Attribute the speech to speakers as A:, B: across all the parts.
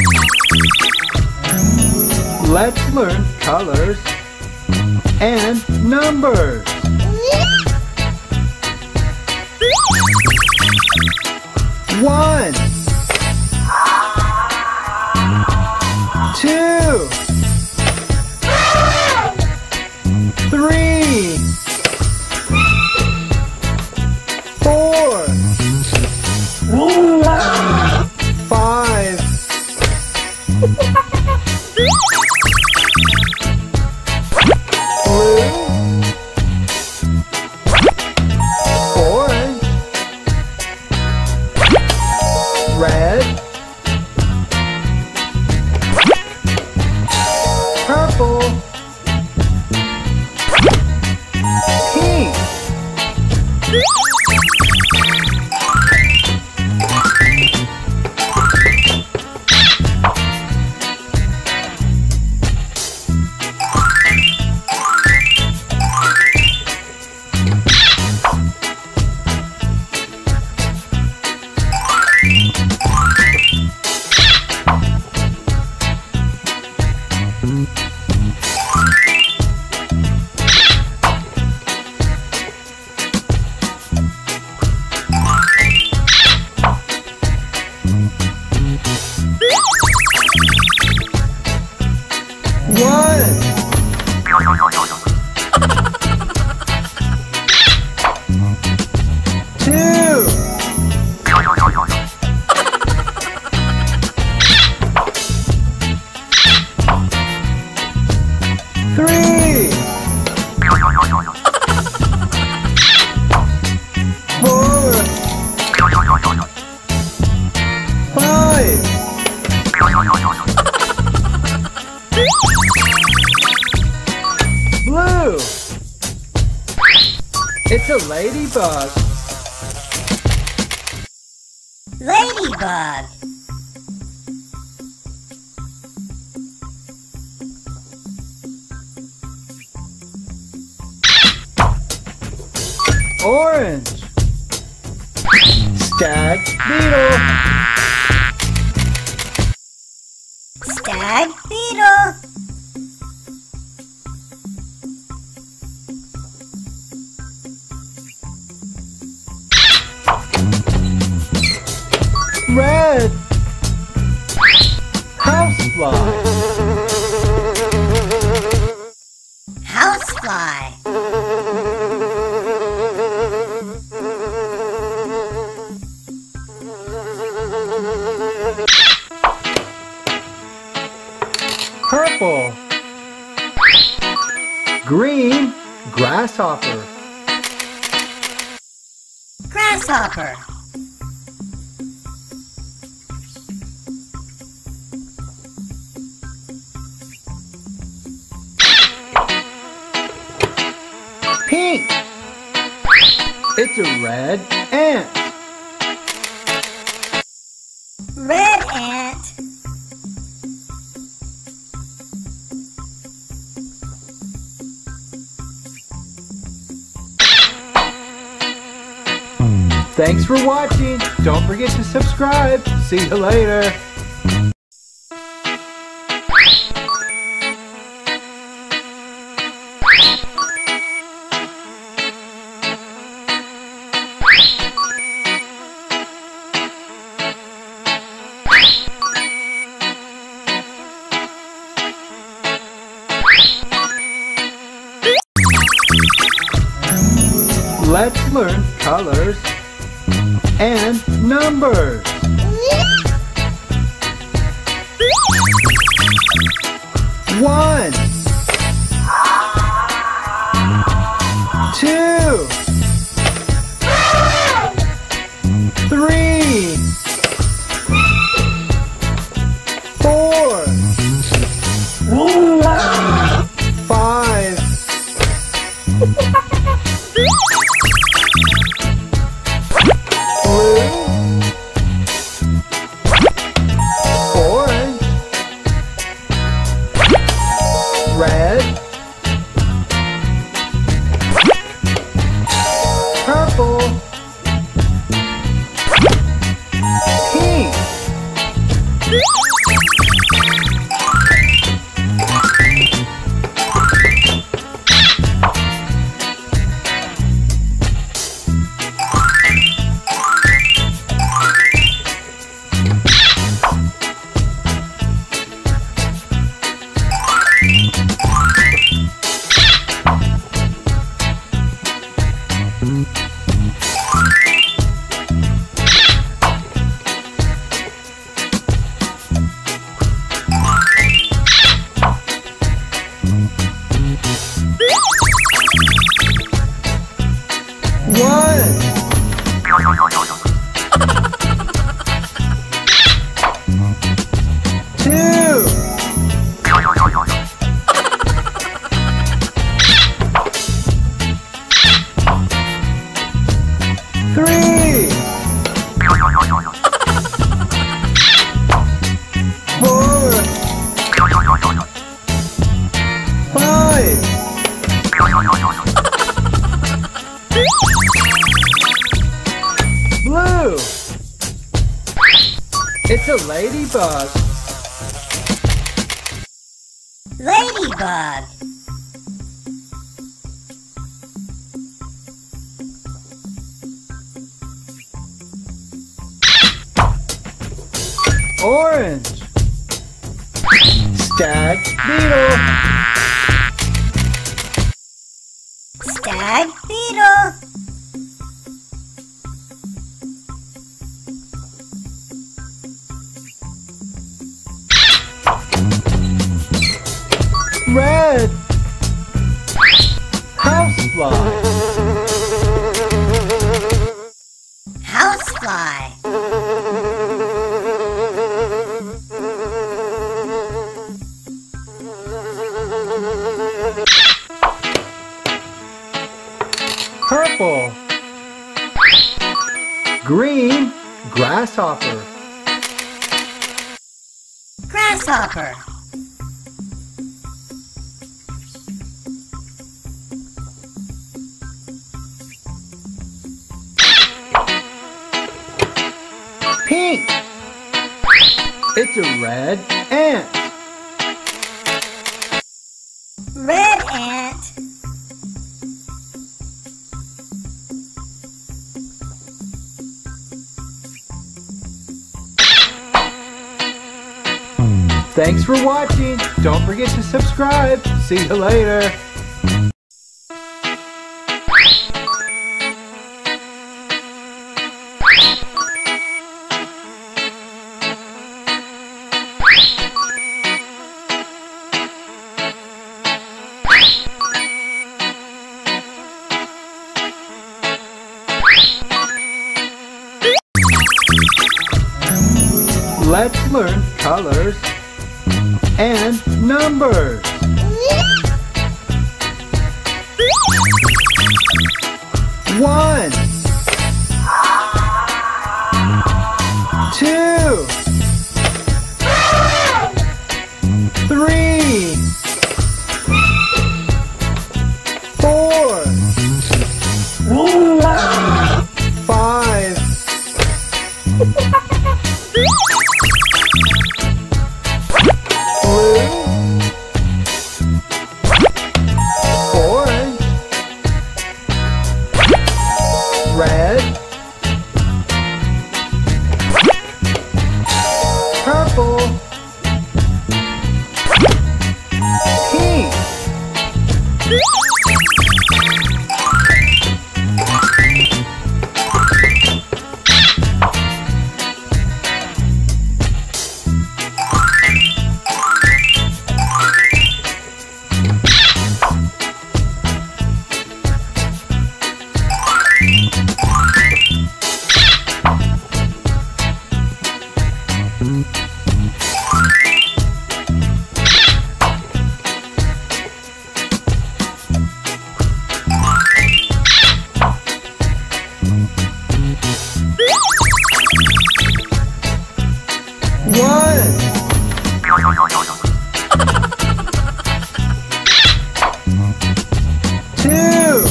A: Let's learn colors and numbers. One, two, three, four, five, blue, orange, red, purple, pink, one, two, three, four, five, blue. It's a ladybug.
B: Ladybug.
A: Orange. Stag beetle.
B: Stag beetle.
A: Red. Housefly.
B: Housefly.
A: Purple. Green. Grasshopper.
B: Grasshopper.
A: Pink. It's a red ant.
B: Red ant.
A: Thanks for watching. Don't forget to subscribe. See you later. Let's learn colors and numbers. One, two, three, four, five, blue, orange, red, It's a ladybug.
B: Ladybug.
A: Orange. Stag beetle.
B: Stag beetle.
A: Red. Housefly.
B: Housefly.
A: Purple. Green. Grasshopper.
B: Grasshopper.
A: Pink. It's a red ant.
B: Red ant.
A: Thanks for watching. Don't forget to subscribe. See you later. Let's learn colors and numbers. One, two, three, four, five, orange, red, purple, pink, one, two,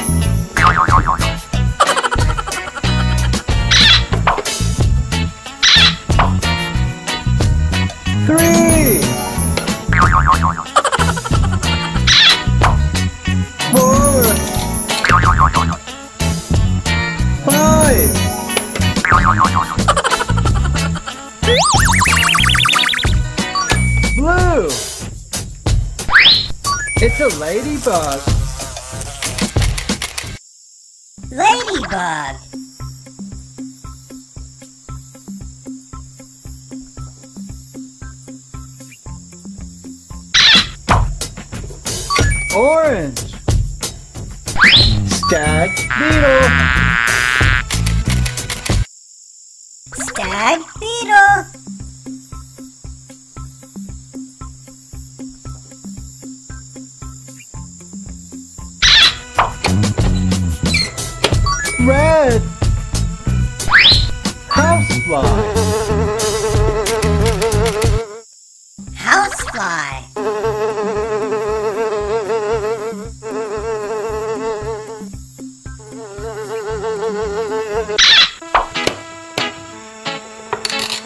A: three, four, five, blue. It's a ladybug.
B: Ladybug.
A: Orange. Stag beetle.
B: Stag beetle.
A: Red. Housefly.
B: Housefly.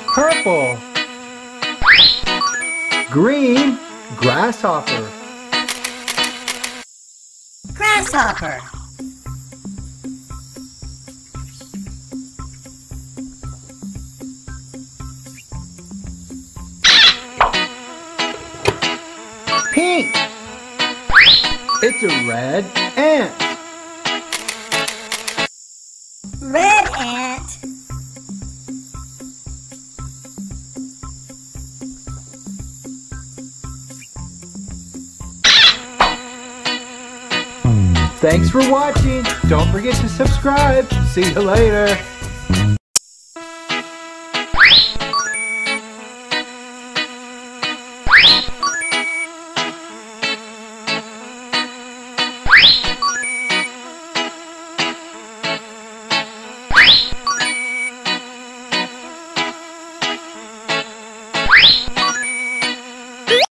A: Purple. Green. Grasshopper.
B: Grasshopper.
A: Pink. It's a red ant.
B: Red ant.
A: Thanks for watching. Don't forget to subscribe. See you later.